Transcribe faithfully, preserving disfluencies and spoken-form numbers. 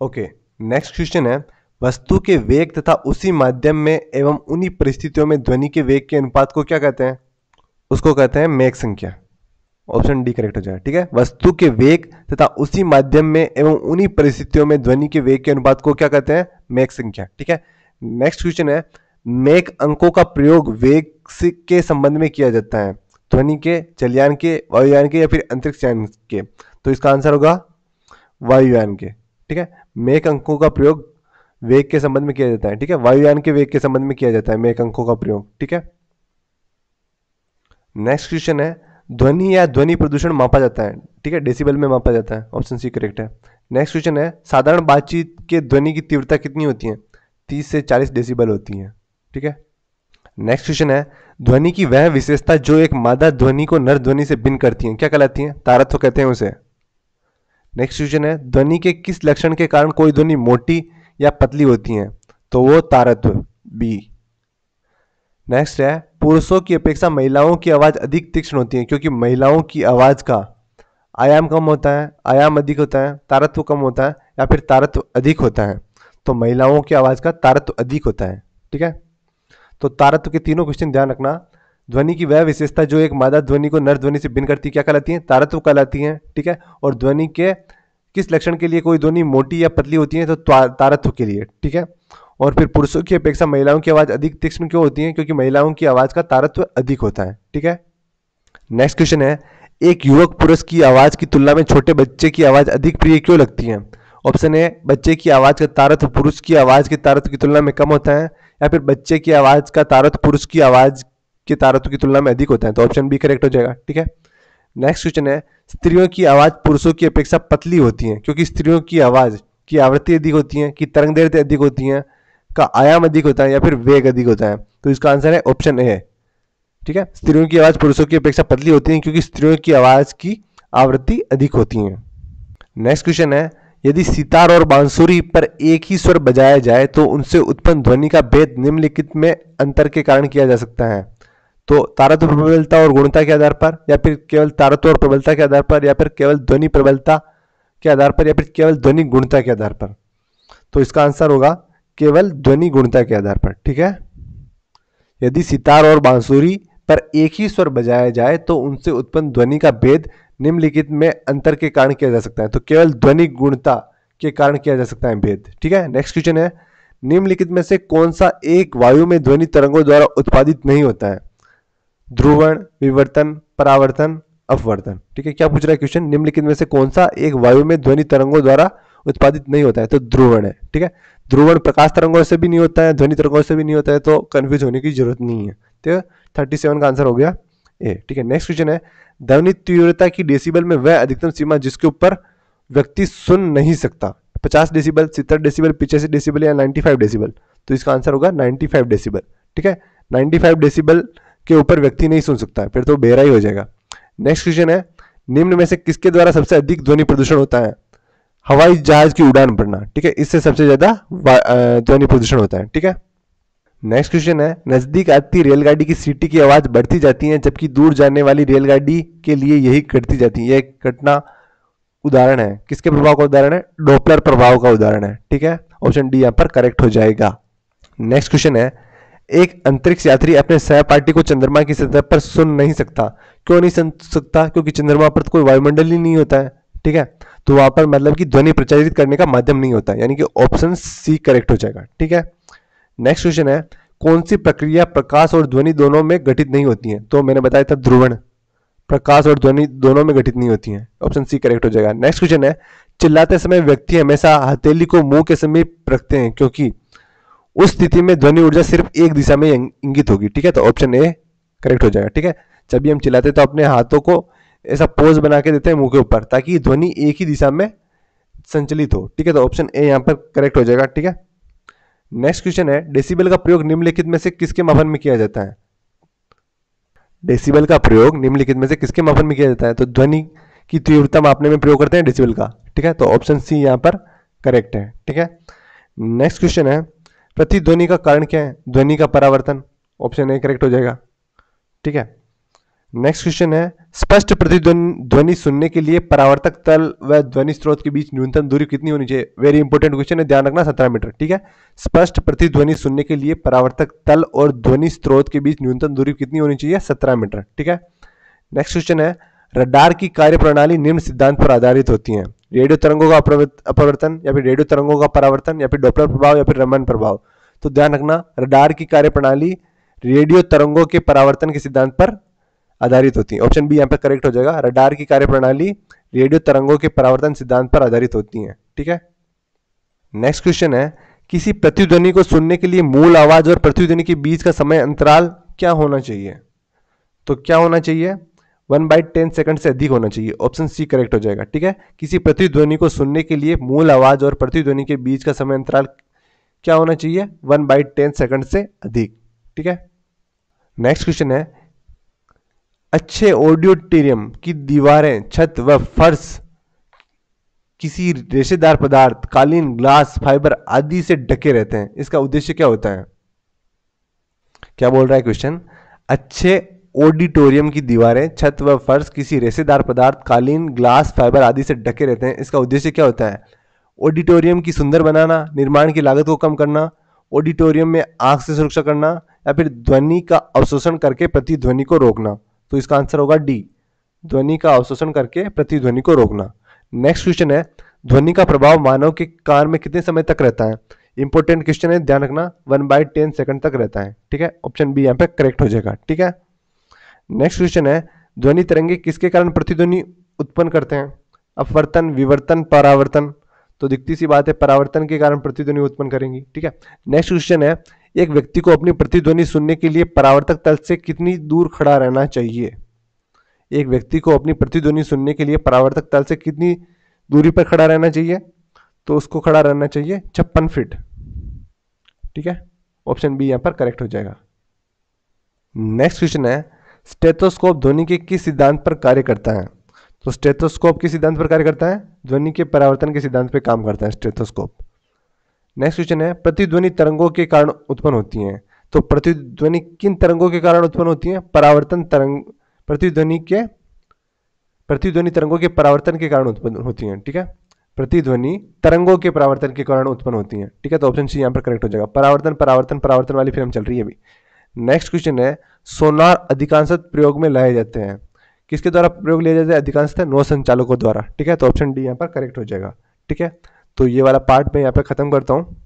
Okay, next question है, वस्तु के वेग तथा उसी माध्यम में एवं उन्हीं परिस्थितियों में ध्वनि के वेग के अनुपात को क्या कहते हैं? उसको कहते हैं मेक संख्या। ऑप्शन डी करेक्ट हो जाएगा। ठीक है, वस्तु के वेग तथा उसी माध्यम में एवं उन्हीं परिस्थितियों में ध्वनि के वेग के अनुपात को क्या कहते हैं? मेक संख्या। ठीक है, नेक्स्ट क्वेश्चन है, मेक अंकों का प्रयोग वेग के संबंध में किया जाता है, ध्वनि के, जलयान के, वायुयान के या फिर अंतरिक्ष यान के? तो इसका आंसर होगा वायुयान के। ठीक है, मेक अंकों का प्रयोग वेग के संबंध में किया जाता है। ठीक है, वायुयान के वेग के संबंध में किया जाता है मेक अंकों का प्रयोग। ठीक है, नेक्स्ट क्वेश्चन है, ध्वनि या ध्वनि प्रदूषण मापा जाता है, ठीक है, डेसिबल में मापा जाता है। ऑप्शन सी करेक्ट है। नेक्स्ट क्वेश्चन है, साधारण बातचीत के ध्वनि की तीव्रता कितनी होती है? तीस से चालीस डेसिबल होती है। ठीक है, नेक्स्ट क्वेश्चन है, ध्वनि की वह विशेषता जो एक मादा ध्वनि को नर ध्वनि से भिन्न करती है क्या कहलाती है? तारत्व कहते हैं उसे। नेक्स्ट क्वेश्चन है, ध्वनि के किस लक्षण के कारण कोई ध्वनि मोटी या पतली होती है? तो वो तारत्व, बी। नेक्स्ट है, पुरुषों की अपेक्षा महिलाओं की आवाज अधिक तीक्ष्ण होती है क्योंकि महिलाओं की आवाज का आयाम कम होता है, आयाम अधिक होता है, तारत्व कम होता है या फिर तारत्व अधिक होता है? तो महिलाओं की आवाज का तारत्व अधिक होता है। ठीक है, तो तारत्व के तीनों क्वेश्चन ध्यान रखना। ध्वनि की वह विशेषता जो एक मादा ध्वनि को नर ध्वनि से भिन्न करती है क्या कहलाती है? तारत्व कहलाती है। ठीक है, और ध्वनि के किस लक्षण के लिए कोई ध्वनि मोटी या पतली होती है? तो तारत्व के लिए। ठीक है, और फिर पुरुषों की अपेक्षा महिलाओं की आवाज अधिक तीक्ष्ण क्यों होती है? क्योंकि महिलाओं की आवाज का तारत्व अधिक होता है। ठीक है, नेक्स्ट क्वेश्चन है, एक युवक पुरुष की आवाज की तुलना में छोटे बच्चे की आवाज अधिक प्रिय क्यों लगती है? ऑप्शन ए, बच्चे की आवाज का तारत्व पुरुष की आवाज के तारत्व की तुलना में कम होता है, या फिर बच्चे की आवाज का तारत्व पुरुष की आवाज के तारत्व की तुलना में अधिक होता है। तो ऑप्शन बी करेक्ट हो जाएगा। ठीक है, नेक्स्ट क्वेश्चन है, स्त्रियों की आवाज पुरुषों की अपेक्षा पतली होती है क्योंकि स्त्रियों की आवाज की आवृत्ति अधिक होती है, की तरंग दैर्ध्य अधिक होती है, का आयाम अधिक होता है या फिर वेग अधिक होता है? तो इसका आंसर है ऑप्शन ए। ठीक है, स्त्रियों की आवाज पुरुषों की अपेक्षा पतली होती है क्योंकि स्त्रियों की आवाज की आवृत्ति अधिक होती है। नेक्स्ट क्वेश्चन है, यदि सितार और बांसुरी पर एक ही स्वर बजाया जाए तो उनसे उत्पन्न ध्वनि का भेद निम्नलिखित में अंतर के कारण किया जा सकता है? तो तारत्व, प्रबलता और गुणता के आधार पर, या फिर केवल तारत्व और प्रबलता के आधार पर, या फिर केवल ध्वनि प्रबलता के आधार पर, या फिर केवल ध्वनि गुणता के आधार पर? तो इसका आंसर होगा केवल ध्वनि गुणता के आधार पर। ठीक है, यदि सितार और बांसुरी पर एक ही स्वर बजाया जाए तो उनसे उत्पन्न ध्वनि का भेद निम्नलिखित में अंतर के कारण किया जा सकता है? तो केवल ध्वनि गुणता के कारण किया जा सकता है भेद। ठीक है, नेक्स्ट क्वेश्चन है, निम्नलिखित में से कौन सा एक वायु में ध्वनि तरंगों द्वारा उत्पादित नहीं होता है? ध्रुवण, विवर्तन, परावर्तन, अपवर्तन? ठीक है, क्या पूछ रहा है क्वेश्चन? निम्नलिखित में से कौन सा एक वायु में ध्वनि तरंगों द्वारा उत्पादित नहीं होता है? तो ध्रुवण है। ठीक है, ध्रुवण प्रकाश तरंगों से भी नहीं होता है, ध्वनि तरंगों से भी नहीं होता है, तो कंफ्यूज होने की जरूरत नहीं है। तो थर्टी सेवन का आंसर हो गया ए। ठीक है, नेक्स्ट क्वेश्चन है, ध्वनि तीव्रता की डेसिबल में वह अधिकतम सीमा जिसके ऊपर व्यक्ति सुन नहीं सकता? पचास डेसिबल, सत्तर डेसिबल, पिचासी डेसिबल या पचानवे डेसिबल? तो इसका आंसर होगा पचानवे डेसिबल। ठीक है, पचानवे डेसिबल के ऊपर व्यक्ति नहीं सुन सकता है, फिर तो बेहरा ही हो जाएगा। नेक्स्ट क्वेश्चन है, निम्न में से किसके द्वारा सबसे अधिक ध्वनि प्रदूषण होता है? हवाई जहाज की उड़ान भरना। ठीक है, इससे सबसे ज्यादा ध्वनि प्रदूषण होता है। ठीक है, नेक्स्ट क्वेश्चन है, नजदीक आती रेलगाड़ी की सीटी की आवाज बढ़ती जाती है जबकि दूर जाने वाली रेलगाड़ी के लिए यही घटती जाती है। यह घटना उदाहरण है, किसके प्रभाव का उदाहरण है? डॉपलर प्रभाव का उदाहरण है। ठीक है, ऑप्शन डी यहां पर करेक्ट हो जाएगा। नेक्स्ट क्वेश्चन है, एक अंतरिक्ष यात्री अपने सहपाठी को चंद्रमा की सतह पर सुन नहीं सकता। क्यों नहीं सुन सकता? क्योंकि चंद्रमा पर तो कोई वायुमंडल ही नहीं होता है। ठीक है, तो वहां पर मतलब कि ध्वनि प्रचारित करने का माध्यम नहीं होता है, यानी कि ऑप्शन सी करेक्ट हो जाएगा। ठीक है, नेक्स्ट क्वेश्चन है, कौन सी प्रक्रिया प्रकाश और ध्वनि दोनों में घटित नहीं होती है? तो मैंने बताया था ध्रुवण, प्रकाश और ध्वनि दोनों में घटित नहीं होती है। ऑप्शन सी करेक्ट हो जाएगा। नेक्स्ट क्वेश्चन है, चिल्लाते समय व्यक्ति हमेशा हथेली को मुंह के समीप रखते हैं क्योंकि उस स्थिति में ध्वनि ऊर्जा सिर्फ एक दिशा में इंगित होगी। ठीक है, तो ऑप्शन ए करेक्ट हो जाएगा। ठीक है, जब भी हम चिल्लाते हैं तो अपने हाथों को ऐसा पोज बना के देते हैं मुंह के ऊपर ताकि ध्वनि एक ही दिशा में संचलित हो। ठीक है, तो ऑप्शन ए यहां पर करेक्ट हो जाएगा। ठीक है, नेक्स्ट क्वेश्चन है, डेसिबल का प्रयोग निम्नलिखित में से किसके मापन में किया जाता है? डेसिबल का प्रयोग निम्नलिखित में से किसके मापन में किया जाता है? तो ध्वनि की तीव्रता मापने में प्रयोग करते हैं डेसिबल का। ठीक है, तो ऑप्शन सी यहां पर करेक्ट है। ठीक है, नेक्स्ट क्वेश्चन है, प्रतिध्वनि का कारण क्या है? ध्वनि का परावर्तन। ऑप्शन ए करेक्ट हो जाएगा। ठीक है, नेक्स्ट क्वेश्चन है स्पष्ट प्रतिध्वनि ध्वनि सुनने के लिए परावर्तक तल व ध्वनि स्रोत के बीच न्यूनतम दूरी कितनी होनी चाहिए। वेरी इंपॉर्टेंट क्वेश्चन है, ध्यान रखना, सत्रह मीटर। ठीक है, स्पष्ट प्रतिध्वनि सुनने के लिए परावर्तक तल और ध्वनि स्रोत के बीच न्यूनतम दूरी कितनी होनी चाहिए, सत्रह मीटर। ठीक है, नेक्स्ट क्वेश्चन है रडार की कार्यप्रणाली निम्न सिद्धांत पर आधारित होती है। रेडियो तरंगों का अपवर्तन, या फिर रेडियो तरंगों का परावर्तन, या फिर डॉपलर प्रभाव, या फिर रमन प्रभाव। तो ध्यान रखना, रडार की कार्यप्रणाली रेडियो तरंगों के परावर्तन के सिद्धांत पर आधारित होती है। ऑप्शन बी यहाँ पे करेक्ट हो जाएगा। रडार की कार्यप्रणाली रेडियो तरंगों के परावर्तन सिद्धांत पर आधारित होती है। ठीक है, नेक्स्ट क्वेश्चन है किसी प्रतिध्वनि को सुनने के लिए मूल आवाज और प्रतिध्वनि के बीच का समय अंतराल क्या होना चाहिए। तो क्या होना चाहिए, वन बाई टेन सेकंड से अधिक होना चाहिए। ऑप्शन सी करेक्ट हो जाएगा। ठीक है, किसी प्रतिध्वनि को सुनने के लिए मूल आवाज और प्रतिध्वनि के बीच का समय अंतराल क्या होना चाहिए, वन बाई टेन सेकंड से अधिक। ठीक है, नेक्स्ट क्वेश्चन है अच्छे ऑडिटोरियम की दीवारें, छत व फर्श किसी रेशेदार पदार्थ, कालीन, ग्लास, फाइबर आदि से ढके रहते हैं। इसका उद्देश्य क्या होता है। क्या बोल रहा है क्वेश्चन, अच्छे ऑडिटोरियम की दीवारें, छत व फर्श किसी रेशेदार पदार्थ, कालीन, ग्लास, फाइबर आदि से ढके रहते हैं। इसका उद्देश्य क्या होता है। ऑडिटोरियम की सुंदर बनाना, निर्माण की लागत को कम करना, ऑडिटोरियम में आग से सुरक्षा करना, या फिर ध्वनि का अवशोषण करके प्रतिध्वनि को रोकना। तो इसका आंसर होगा डी, ध्वनि का अवशोषण करके प्रतिध्वनि को रोकना। नेक्स्ट क्वेश्चन है ध्वनि का प्रभाव मानव के कान में कितने समय तक रहता है। इंपॉर्टेंट क्वेश्चन है, ध्यान रखना, वन बाई टेन सेकंड तक रहता है। ठीक है, ऑप्शन बी यहाँ पे करेक्ट हो जाएगा। ठीक है, नेक्स्ट क्वेश्चन है ध्वनि तरंगे किसके कारण प्रतिध्वनि उत्पन्न करते हैं। अपवर्तन, विवर्तन, परावर्तन। तो दिखती सी बात है, परावर्तन के कारण प्रतिध्वनि उत्पन्न करेंगी। ठीक है, नेक्स्ट क्वेश्चन है एक व्यक्ति को अपनी प्रतिध्वनि सुनने के लिए परावर्तक तल से कितनी दूर खड़ा रहना चाहिए। एक व्यक्ति को अपनी प्रतिध्वनि सुनने के लिए परावर्तक तल से कितनी दूरी पर खड़ा रहना चाहिए। तो उसको खड़ा रहना चाहिए छप्पन फीट। ठीक है, ऑप्शन बी यहां पर करेक्ट हो जाएगा। नेक्स्ट क्वेश्चन है स्टेथोस्कोप ध्वनि के किस सिद्धांत पर कार्य करता है। तो स्टेथोस्कोप किस सिद्धांत पर कार्य करता है, ध्वनि के परावर्तन के सिद्धांत पर काम करता है स्टेथोस्कोप। नेक्स्ट क्वेश्चन है प्रतिध्वनि तरंगों के कारण उत्पन्न होती हैं। तो प्रतिध्वनि किन तरंगों के कारण उत्पन्न होती है, परावर्तन तरंग, प्रतिध्वनि के प्रतिध्वनि तरंगों के परावर्तन के कारण उत्पन्न होती हैं। ठीक है, प्रतिध्वनि तरंगों के परावर्तन के कारण उत्पन्न होती हैं। ठीक है, तो ऑप्शन सी यहां पर करेक्ट हो जाएगा। परावर्तन परावर्तन परावर्तन वाली फिल्म चल रही है अभी। नेक्स्ट क्वेश्चन है सोनार अधिकांशतः प्रयोग में लाए जाते हैं। किसके द्वारा प्रयोग लिया जाता है, अधिकांशतः नौ संचालकों द्वारा। ठीक है, तो ऑप्शन डी यहां पर करेक्ट हो जाएगा। ठीक है, तो ये वाला पार्ट मैं यहाँ पे खत्म करता हूँ।